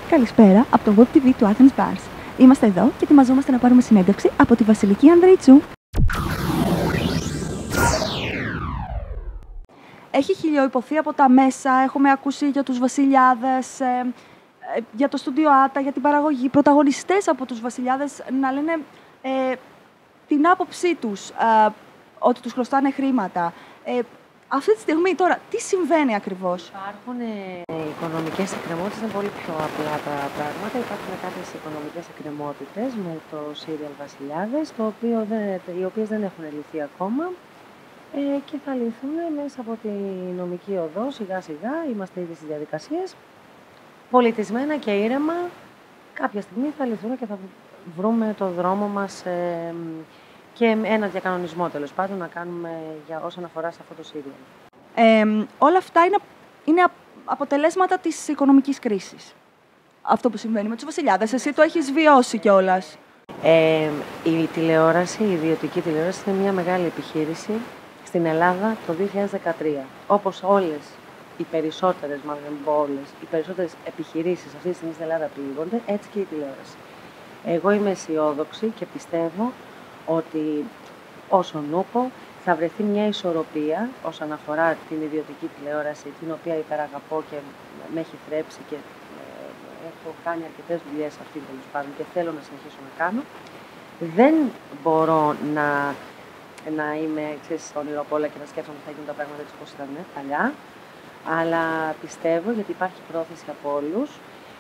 Καλησπέρα από το Web TV του Athens Bars. Είμαστε εδώ και ετοιμαζόμαστε να πάρουμε συνέντευξη από τη Βασιλική Ανδρεϊτσού. Έχει χιλιοϊπωθεί από τα μέσα, έχουμε ακούσει για τους βασιλιάδες, για το στούντιο Άτα, για την παραγωγή, πρωταγωνιστές από τους βασιλιάδες να λένε την άποψή τους, ότι τους χρωστάνε χρήματα. Αυτή τη στιγμή τώρα, τι συμβαίνει ακριβώς? Υπάρχουν οικονομικές εκκρεμότητες, είναι πολύ πιο απλά τα πράγματα. Υπάρχουν κάποιες οικονομικές εκκρεμότητες με το σύριαλ Βασιλιάδες, οι οποίες δεν έχουν λυθεί ακόμα και θα λυθούν μέσα από τη νομική οδό, σιγά σιγά, είμαστε ήδη στις διαδικασίες. Πολιτισμένα και ήρεμα, κάποια στιγμή θα λυθούν και θα βρούμε το δρόμο μας και ένα διακανονισμό τέλος πάντων να κάνουμε για όσον αφορά σε αυτό το σύριαλ. Όλα αυτά είναι αποτελέσματα της οικονομικής κρίσης. Αυτό που συμβαίνει με τους βασιλιάδες. Εσύ το έχεις βιώσει κιόλας. Η τηλεόραση, η ιδιωτική τηλεόραση είναι μια μεγάλη επιχείρηση στην Ελλάδα το 2013. Όπως όλες οι περισσότερες, μάλλον όλες, οι περισσότερες επιχειρήσεις αυτή τη στιγμή στην Ελλάδα πλήγονται, έτσι και η τηλεόραση. Εγώ είμαι αισιόδοξη και πιστεύω ότι όσον ούπο θα βρεθεί μια ισορροπία όσον αφορά την ιδιωτική τηλεόραση, την οποία υπεραγαπώ και με έχει θρέψει και έχω κάνει αρκετές δουλειές αυτή τέλος πάντων και θέλω να συνεχίσω να κάνω. Δεν μπορώ να είμαι στον ονειροπόλα και να σκέφτομαι ότι θα γίνουν τα πράγματα έτσι όπως ήταν παλιά, αλλά πιστεύω γιατί υπάρχει πρόθεση από όλους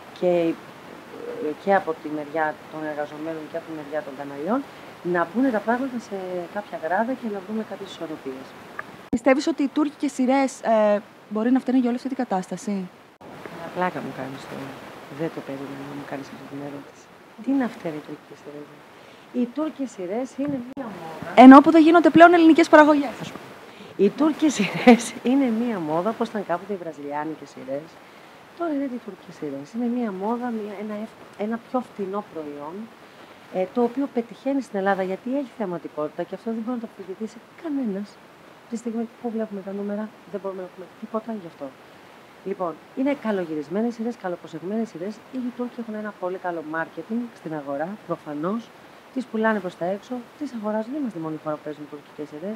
και από τη μεριά των εργαζομένων και από τη μεριά των καναλιών να πούνε τα πράγματα σε κάποια γράδα και να βρούμε κάποιες ισορροπίες. Πιστεύεις ότι οι τουρκικές σειρές μπορεί να φταίνε για όλη αυτή την κατάσταση? Πλάκα μου κάνεις τώρα. Δεν το περίμενα να μου κάνεις αυτή την ερώτηση. Τι είναι αυτές οι τουρκικές σειρές? Οι τουρκικές σειρές είναι μία μόδα. Ενώ που δεν γίνονται πλέον ελληνικές παραγωγές. Οι τουρκικές σειρές είναι μία μόδα, όπως ήταν κάποτε οι βραζιλιάνικες σειρές. Τώρα είναι οι τουρκικές σειρές. Είναι μία μόδα, ένα πιο φτηνό προϊόν, το οποίο πετυχαίνει στην Ελλάδα γιατί έχει θεαματικότητα και αυτό δεν μπορεί να το αμφισβητήσει κανένας. Τη στιγμή που βλέπουμε τα νούμερα, δεν μπορούμε να πούμε τίποτα γι' αυτό. Λοιπόν, είναι καλογυρισμένες σειρές, καλοπροσεγμένες σειρές. Οι Τούρκοι έχουν ένα πολύ καλό marketing στην αγορά, προφανώς. Τις πουλάνε προς τα έξω, τις αγοράζουν. Δεν είμαστε η μόνη χώρα που παίζουν τουρκικές σειρές.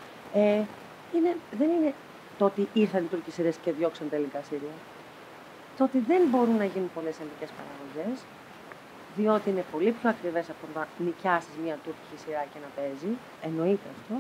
Δεν είναι το ότι ήρθαν οι τουρκικές σειρές και διώξαν τα ελληνικά σύρια. Το ότι δεν μπορούν να γίνουν πολλές ελληνικές παραγωγές, διότι είναι πολύ πιο ακριβές από να νοικιάσεις μια τουρκική σειρά και να παίζει. Εννοείται αυτό.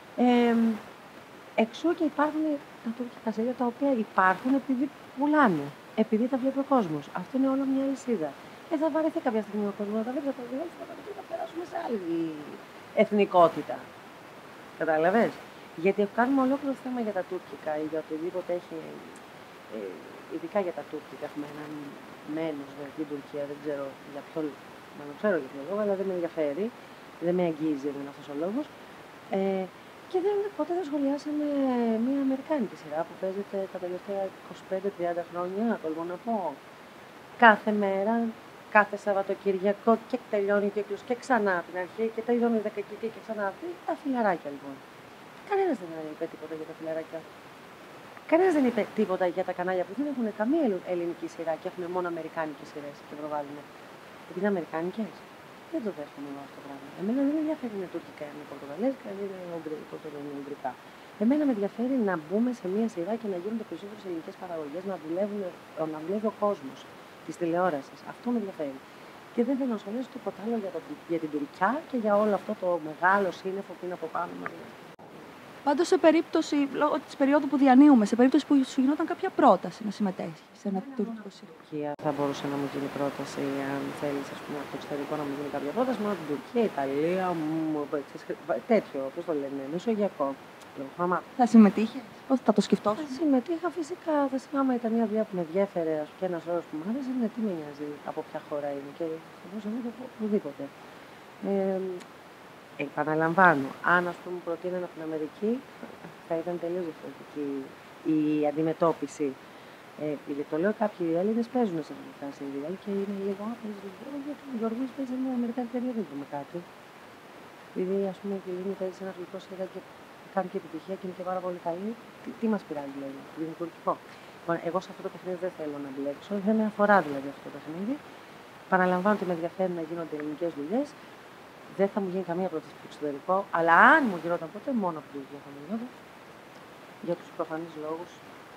Εξού και υπάρχουν τα τουρκικά σειρά τα οποία υπάρχουν επειδή πουλάνε, επειδή τα βλέπει ο κόσμος. Αυτό είναι όλο μια αλυσίδα. Θα βαρεθεί κάποια στιγμή ο κόσμος να τα βλέπει, θα περάσουμε σε άλλη εθνικότητα. Κατάλαβες? Γιατί κάνουμε ολόκληρο θέμα για τα τουρκικά ή για οτιδήποτε έχει. Ειδικά για τα τουρκικά έχουμε έναν μένος στην Τουρκία, δεν ξέρω για ποιο λόγο, αλλά δεν με ενδιαφέρει, δεν με αγγίζει εμένα αυτός ο λόγος. Και ποτέ δεν σχολιάσαμε μια αμερικάνικη σειρά που παίζεται τα τελευταία 25-30 χρόνια, τολμώ να πω. Κάθε μέρα, κάθε Σαββατοκυριακό και τελειώνει ο κύκλος και ξανά από την αρχή και τελειώνει η δεκαετία και ξανά αυτή. Τα φιλαράκια λοιπόν. Κανένας δεν είπε τίποτα για τα φιλαράκια. Κανένας δεν είπε τίποτα για τα κανάλια που δεν έχουν καμία ελληνική σειρά και έχουν μόνο αμερικάνικες σειρές και προβάλλουν. Επειδή είναι αμερικάνικες, δεν το δέχομαι εγώ αυτό το πράγμα. Εμένα δεν με ενδιαφέρει είναι τουρκικά, είναι πορτογαλέζικα, είναι ουγγρικά. Εμένα με ενδιαφέρει να μπούμε σε μια σειρά και να γίνονται περισσότερες ελληνικές παραγωγές, να δουλεύει ο κόσμος της τηλεόρασης. Αυτό με ενδιαφέρει. Και δεν θέλω να σχολιάσω τίποτα άλλο για την Τουρκιά και για όλο αυτό το μεγάλο σύννεφο που είναι από πάνω μας. Πάντως, σε περίπτωση, λόγω της περίοδου που διανύουμε, σε περίπτωση που σου γινόταν κάποια πρόταση να συμμετέχεις σε ένα τουρκικό σειρά. Θα μπορούσε να μου γίνει πρόταση, αν θέλεις, ας πούμε, από το εξωτερικό να μου γίνει κάποια πρόταση, μόνο από την Τουρκία, Ιταλία, τέτοιο, πώς το λένε, μεσογειακό. Θα συμμετείχες, θα το σκεφτόσαι? Θα συμμετείχα φυσικά. Θα θυμάμαι, ήταν μια δουλειά που με ενδιέφερε και ένας όρος που μου άρεσε, είναι τι με νοιάζει από ποια χώρα είναι και θα μπορούσα να το πω οπουδήποτε. Επαναλαμβάνω, αν ας πούμε προτείναν από την Αμερική, θα ήταν τελείως διαφορετική η αντιμετώπιση. Το λέω, κάποιοι Έλληνες παίζουν σε αυτά τα σύριαλ και είναι λίγο γιατί ο Γιώργος παίζει μια Αμερικάνικη ταινία, δεν πούμε κάτι. Επειδή ας πούμε η Λίνη παίζει σε ένα γλυκό σύριαλ και κάνει και επιτυχία και είναι και πάρα πολύ καλή, τι μας πειράζει δηλαδή, είναι τουρκικό. Λοιπόν, εγώ σε αυτό το παιχνίδι δεν θέλω να μπλέξω, δεν με αφορά δηλαδή αυτό το παιχνίδι. Παραλαμβάνω ότι με ενδιαφέρει να γίνονται ελληνικές δουλειές. Δεν θα μου γίνει καμία πρόταση στο εξωτερικό, αλλά αν μου γινόταν ποτέ, μόνο από τη δουλειά θα μου γινόταν. Για τους προφανείς λόγους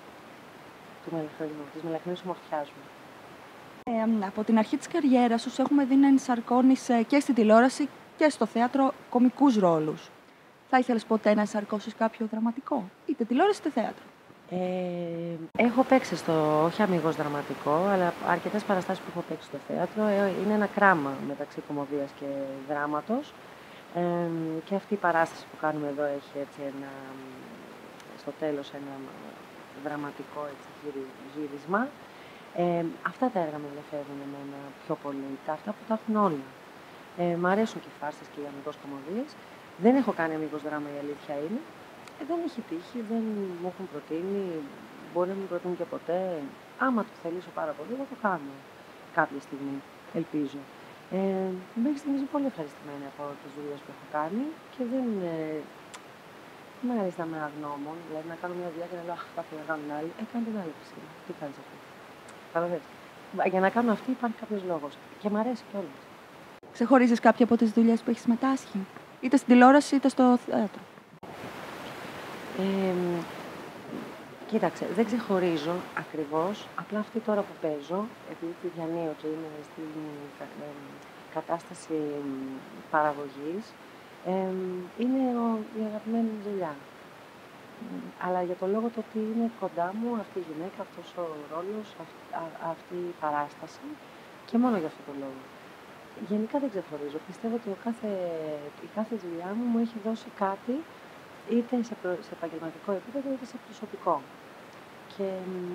της μελαχρινής ομορφιάς μου. Από την αρχή της καριέρας σου έχουμε δει να ενσαρκώνεις και στην τηλεόραση και στο θέατρο κωμικούς ρόλους. Θα ήθελες ποτέ να ενσαρκώσεις κάποιο δραματικό, είτε τηλεόραση είτε θέατρο? Έχω παίξει στο, όχι αμιγώς δραματικό, αλλά αρκετές παραστάσεις που έχω παίξει στο θέατρο. Είναι ένα κράμα μεταξύ κωμωδίας και δράματος. Και αυτή η παράσταση που κάνουμε εδώ έχει έτσι στο τέλος ένα δραματικό έτσι, γύρισμα. Αυτά τα έργα με ενδιαφέρουν εμένα πιο πολύ, αυτά που τα έχουν όλα. Μ' αρέσουν και οι φάρσες και οι αμιγώς κωμωδίες. Δεν έχω κάνει αμιγώς δράμα, η αλήθεια είναι. Δεν έχει τύχει, δεν μου έχουν προτείνει, μπορεί να μην προτείνουν και ποτέ. Άμα το θελήσω πάρα πολύ, θα το κάνω κάποια στιγμή, ελπίζω. Μέχρι στιγμής είμαι πολύ ευχαριστημένη από τις δουλειές που έχω κάνει και δεν μ' αρέσει να είμαι αγνώμων, δηλαδή να κάνω μια δουλειά και να λέω «Αχ, θα ήθελα να κάνω την άλλη». Κάνε την άλλη φυσικά. Τι κάνεις αυτό? Για να κάνω αυτή υπάρχει κάποιος λόγος και μ' αρέσει κιόλας. Ξεχωρίζεις κάποια από τις δουλειές που έχεις συμμετάσχει, είτε στην τηλεόραση είτε στο θέατρο? Κοίταξε, δεν ξεχωρίζω ακριβώς, απλά αυτή τώρα που παίζω, επειδή τη διανύω και είμαι στην κατάσταση παραγωγής, είναι η αγαπημένη μου δουλειά. Αλλά για το λόγο το ότι είναι κοντά μου αυτή η γυναίκα, αυτός ο ρόλος, αυτή η παράσταση και μόνο για αυτό το λόγο. Γενικά δεν ξεχωρίζω. Πιστεύω ότι η κάθε δουλειά μου έχει δώσει κάτι είτε σε επαγγελματικό επίπεδο είτε σε προσωπικό. Και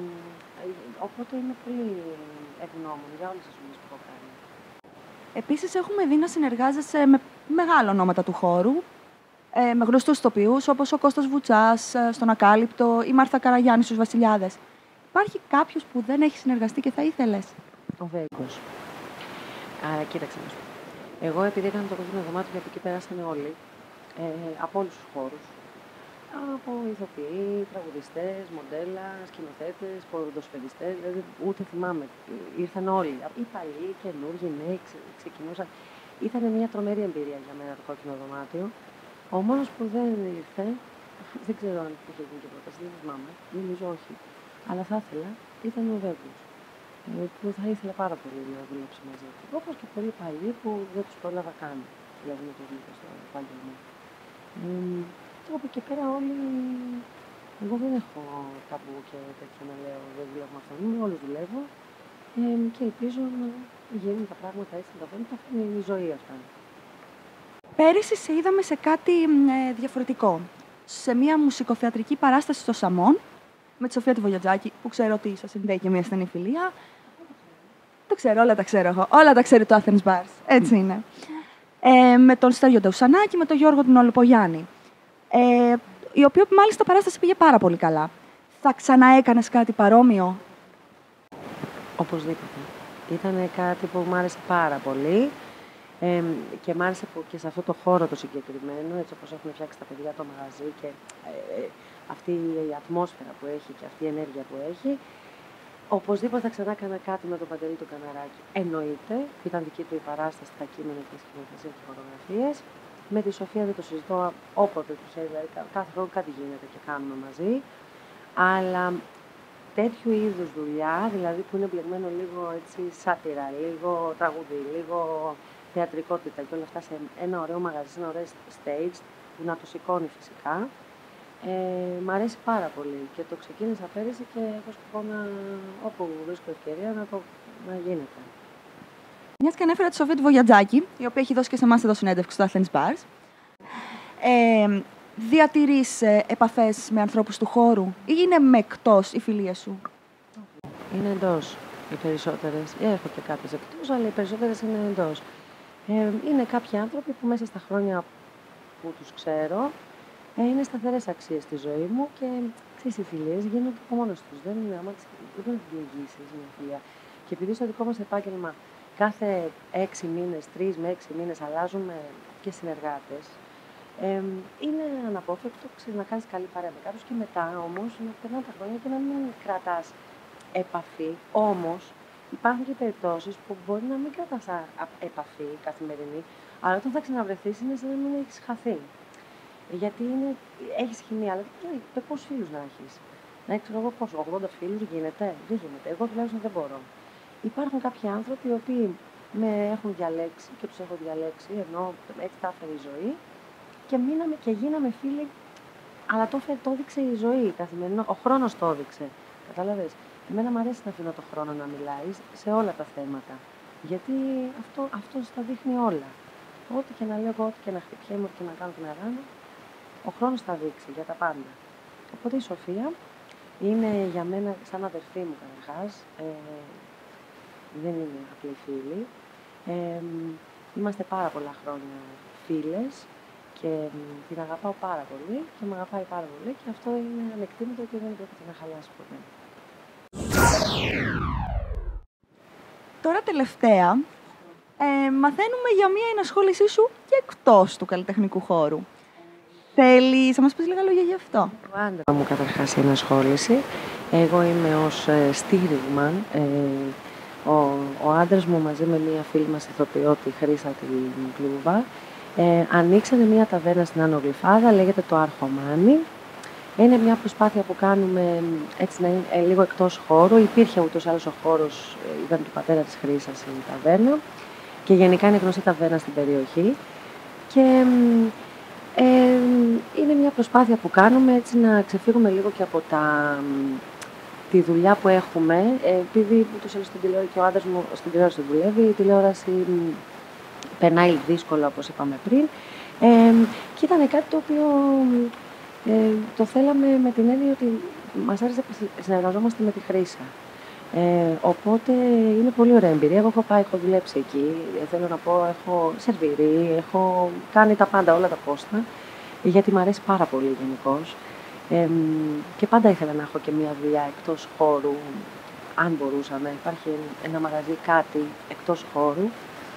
οπότε είμαι πολύ ευγνώμων για όλες τις δουλειές που έχω κάνει. Επίσης, έχουμε δει να συνεργάζεσαι με μεγάλα ονόματα του χώρου, με γνωστούς ηθοποιούς όπως ο Κώστας Βουτσάς στον Ακάλυπτο, η Μάρθα Καραγιάννη στους Βασιλιάδες. Υπάρχει κάποιος που δεν έχει συνεργαστεί και θα ήθελες? Ο Βέγκος. Άρα, κοίταξε να σου πω. Εγώ επειδή έκανα το κόκκινο δωμάτιο, γιατί εκεί περάσανε όλοι, από όλους τους χώρους. Από ηθοποιοί, τραγουδιστές, μοντέλα, σκηνοθέτες, ποδοσφαιριστές, δηλαδή ούτε θυμάμαι. Ήρθαν όλοι. Οι παλιοί, καινούργοι, νέοι, ξεκινούσαν. Ήταν μια τρομερή εμπειρία για μένα το κόκκινο δωμάτιο. Ο μόνος που δεν ήρθε, δεν ξέρω αν είχε γίνει και πρόταση, δεν θυμάμαι, νομίζω όχι. Αλλά θα ήθελα, ήταν ο Βέβαιος, που θα ήθελα πάρα πολύ να δουλέψω μαζί του. Όπως και πολλοί παλιοί που δεν τους πρόλαβα καν, δηλαδή με το βγήκα στο επάγγελμα. Από εκεί και πέρα όλοι, εγώ δεν έχω ταμπού και τέτοια να λέω, δεν δουλεύω με αυτόν, με όλους δουλεύω και ελπίζω να γίνουν τα πράγματα έτσι να τα πούμε, αυτή είναι η ζωή αυτά. Πέρυσι σε είδαμε σε κάτι διαφορετικό. Σε μια μουσικοθεατρική παράσταση στο Σαμόν, με τη Σοφία τη Βογιατζάκη, που ξέρω ότι σας συνδέει και μια στενή φιλία. Το ξέρω, όλα τα ξέρω εγώ. Όλα τα ξέρει το Athens Bars. Έτσι είναι. Με τον Στέριο Ντεουσανάκη, με τον Γιώργο τον Ολοπογιάννη. Η οποία μάλιστα παράσταση πήγε πάρα πολύ καλά. Θα ξαναέκανες κάτι παρόμοιο? Οπωσδήποτε. Ήταν κάτι που μου άρεσε πάρα πολύ. Και μ' άρεσε που και σε αυτό το χώρο το συγκεκριμένο, έτσι όπως έχουν φτιάξει τα παιδιά το μαγαζί και αυτή η ατμόσφαιρα που έχει και αυτή η ενέργεια που έχει. Οπωσδήποτε θα ξανά έκανα κάτι με τον Παντελή του Καναράκη. Εννοείται, ήταν δική του η παράσταση, τα κείμενα και σκηνοθεσία και φωτογραφίες. Με τη Σοφία δεν το συζητώ όποτε του ξέρει, δηλαδή κάθε χρόνο κάτι γίνεται και κάνουμε μαζί. Αλλά τέτοιου είδους δουλειά, δηλαδή που είναι μπλεγμένο λίγο έτσι σάτυρα, λίγο τραγούδι, λίγο θεατρικότητα και όλα αυτά σε ένα ωραίο μαγαζί, σε ένα ωραίο stage που να το σηκώνει φυσικά. Μ' αρέσει πάρα πολύ και το ξεκίνησα πέρυσι και έχω σκοπό όπου βρίσκω ευκαιρία να γίνεται. Μιας και ανέφερα τη Σοφία τη Βογιατζάκη, η οποία έχει δώσει και σε εμάς εδώ συνέντευξη στο Athens Bars. Διατηρείς επαφές με ανθρώπους του χώρου ή είναι με εκτός οι φιλίες σου? Είναι εντός οι περισσότερες. Έχω και κάποιες εκτός, αλλά οι περισσότερες είναι εντός. Είναι κάποιοι άνθρωποι που μέσα στα χρόνια που τους ξέρω είναι σταθερές αξίες στη ζωή μου και ξέρεις, οι φιλίες γίνονται από μόνος τους. Δεν είναι άμα δεν είναι διηγήσεις μια φιλία. Και επειδή στο δικό μας επάγγελμα κάθε 6 μήνες, 3 με 6 μήνες αλλάζουμε και συνεργάτες, είναι αναπόφευκτο να κάνεις καλή παρέα με κάποιους και μετά όμως να περνάνε τα χρόνια και να μην κρατάς επαφή, όμως υπάρχουν και περιπτώσεις που μπορεί να μην κρατάς επαφή καθημερινή, αλλά όταν θα ξαναβρεθείς είναι σαν να μην έχεις χαθεί. Γιατί έχεις χημεία, αλλά πόσους φίλους να έχεις. Να έχεις εγώ πόσο, 80 φίλους γίνεται, δεν γίνεται. Εγώ τουλάχιστον δεν μπορώ. Υπάρχουν κάποιοι άνθρωποι οι οποίοι με έχουν διαλέξει και τους έχω διαλέξει, ενώ έτσι τα έφερε η ζωή και γίναμε φίλοι, αλλά το έδειξε η ζωή καθημερινό, ο χρόνος το έδειξε. Κατάλαβες. Εμένα μου αρέσει να αφήνω το χρόνο να μιλάει σε όλα τα θέματα. Γιατί αυτό τα δείχνει όλα. Ό,τι και να λέω εγώ, ό,τι και να χτυπιέμαι, ό,τι και να κάνω και να κάνω, ο χρόνος θα δείξει για τα πάντα. Οπότε η Σοφία είναι για μένα σαν αδερφή μου καταρχάς. Δεν είναι απλή φίλη. Είμαστε πάρα πολλά χρόνια φίλες και την αγαπάω πάρα πολύ και με αγαπάει πάρα πολύ και αυτό είναι ανεκτήμητο και δεν πρόκειται να χαλάσει ποτέ. Τώρα τελευταία, μαθαίνουμε για μία ενασχόλησή σου και εκτός του καλλιτεχνικού χώρου. Θέλεις να μας πεις λίγα λόγια γι' αυτό? Ο άντρα μου καταρχάς η ενασχόληση. Εγώ είμαι ως στήριγμα. Ο άντρας μου μαζί με μία φίλη μας ηθοποιό, τη Χρύσα την Πλούβα, ανοίξανε μία ταβέρνα στην Άνω Γλυφάδα, λέγεται το Αρχομάνι. Είναι μια προσπάθεια που κάνουμε έτσι να είναι λίγο εκτός χώρου. Υπήρχε ούτως ή άλλως ο χώρος, ήταν του πατέρα της Χρύσας η ταβέρνα και γενικά είναι γνωστή ταβέρνα στην περιοχή. Και είναι μια προσπάθεια που κάνουμε έτσι να ξεφύγουμε λίγο και από τη δουλειά που έχουμε, επειδή ούτως ή άλλως στην τηλεόραση και ο άντρας μου στην τηλεόραση δουλεύει, η τηλεόραση περνάει δύσκολα όπως είπαμε πριν. Και ήταν κάτι το οποίο το θέλαμε με την έννοια ότι μας άρεσε να συνεργαζόμαστε με τη Χρύσα. Οπότε είναι πολύ ωραία εμπειρία. Εγώ έχω δουλέψει εκεί. Θέλω να πω, έχω σερβιρί, έχω κάνει τα πάντα, όλα τα πόστα, γιατί μου αρέσει πάρα πολύ γενικώς. Και πάντα ήθελα να έχω και μια δουλειά εκτός χώρου, αν μπορούσα να υπάρχει ένα μαγαζί, κάτι εκτός χώρου,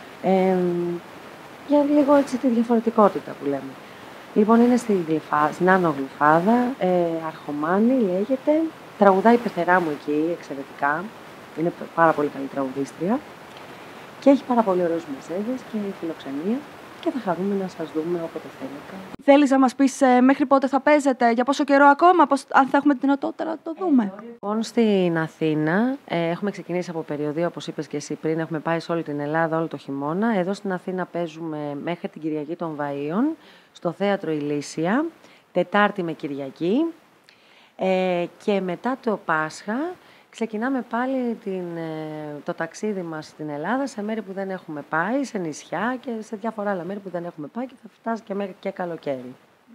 για λίγο έτσι τη διαφορετικότητα που λέμε. Λοιπόν, είναι στην Άνω Γλυφάδα, Αρχομάνι λέγεται. Τραγουδάει η πεθερά μου εκεί, εξαιρετικά. Είναι πάρα πολύ καλή τραγουδίστρια. Και έχει πάρα πολύ ωραίους μεσέδες και φιλοξενία. Και θα χαρούμε να σας δούμε όποτε θέλετε. Θέλεις να μας πεις μέχρι πότε θα παίζετε, για πόσο καιρό ακόμα, αν θα έχουμε τη δυνατότητα να το δούμε? Λοιπόν, στην Αθήνα έχουμε ξεκινήσει από περιοδία, όπως είπες και εσύ πριν. Έχουμε πάει σε όλη την Ελλάδα όλο το χειμώνα. Εδώ στην Αθήνα παίζουμε μέχρι την Κυριακή των Βαΐων, στο Θέατρο Ηλίσια, Τετάρτη με Κυριακή. Και μετά το Πάσχα ξεκινάμε πάλι το ταξίδι μας στην Ελλάδα, σε μέρη που δεν έχουμε πάει, σε νησιά και σε διάφορα άλλα μέρη που δεν έχουμε πάει και θα φτάσει και μέχρι και καλοκαίρι.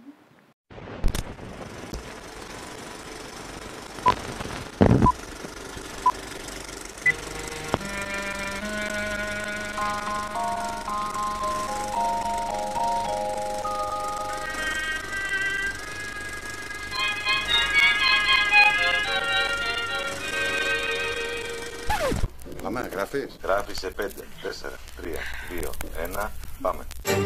Πάμε, γράφεις. Γράφεις σε 5, 4, 3, 2, 1, πάμε.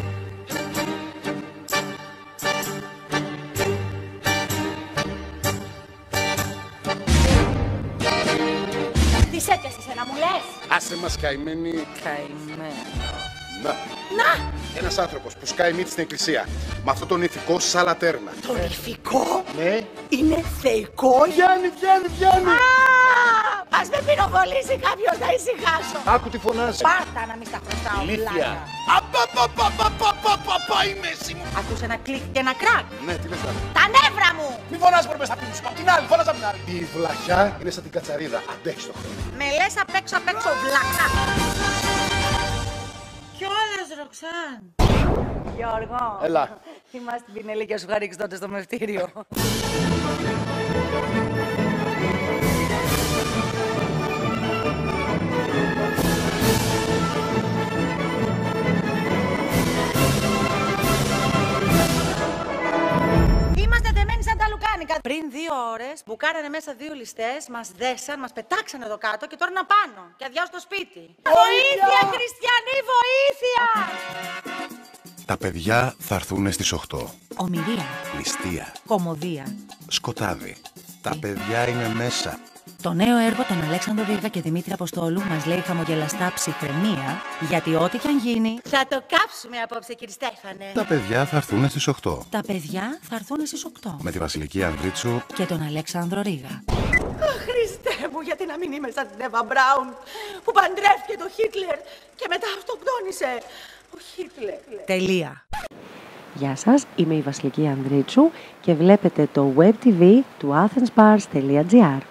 Τις έπιασες ένα, μου λες? Άσε μας καημένοι. Καημένα. Να! Ένας άνθρωπος που σκάει μύτη στην εκκλησία, με αυτό τον ηθικό σαν λατέρνα. Το ηθικό Ναι. είναι θεϊκό. Βγαίνει! Ας με πυροβολήσει κάποιος να ησυχάσω. Άκου τι φωνάζει. Πάρτα να μην στα χρωστάω. Ηλίθεια. Η μέση μου. Ακούς ένα κλικ και ένα κρακ. Ναι, τι λες τώρα. Τα νεύρα μου. Μη φωνάζεις πρώτα απ' την άλλη, φωνάζεις απ' την άλλη. Η βλαχιά είναι σαν την κατσαρίδα. Αντέχεις το χρόνο. Με λες απ' έξω βλάκα. Κιόλας, Ροξάν. Γιώργο. Έλα. Θυμάσαι την πινελή και σου είχα ρίξει τότε στο μευτήριο. Είμαστε δεμένοι σαν τα λουκάνικα. Πριν 2 ώρες μπουκάρανε μέσα 2 ληστές, μας δέσαν, μας πετάξανε εδώ κάτω και τώρα να πάνω και αδειάζουν το σπίτι. Βοήθεια, χριστιανοί, βοήθεια! Τα παιδιά θα έρθουν στις 8. Ομηρία, Ληστεία. κωμωδία, Σκοτάδι. Τα παιδιά είναι μέσα. Το νέο έργο των Αλέξανδρο Ρίγα και Δημήτρη Αποστόλου μας λέει χαμογελαστά ψυχραιμία, γιατί ό,τι κι αν γίνει θα το κάψουμε απόψε, κύριε Στέφανε. Τα παιδιά θα έρθουν στις 8. Τα παιδιά θα έρθουν στις 8. Με τη Βασιλική Ανδρίτσου Και τον Αλέξανδρο Ρίγα. Χριστέ μου, γιατί να μην είμαι σαν την Εύα Μπράουν που παντρεύτηκε το Χίτλερ και μετά αυτοκτόνησε ο Χίτλερ. Τελεία. Γεια σας, είμαι η Βασιλική Ανδρίτσου και βλέπετε το web TV του athensbars.gr.